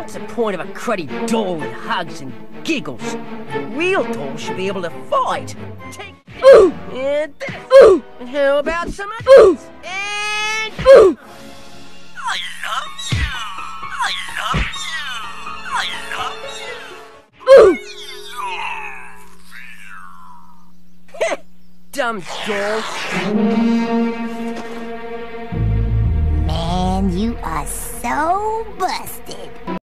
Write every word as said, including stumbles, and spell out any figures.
What's the point of a cruddy doll with hugs and giggles? Real dolls should be able to fight. Take Ooh. And this. Ooh. And how about some of this? And Ooh. I love you. I love you. I love you. Ooh. Dumb doll. Man, you are so busted.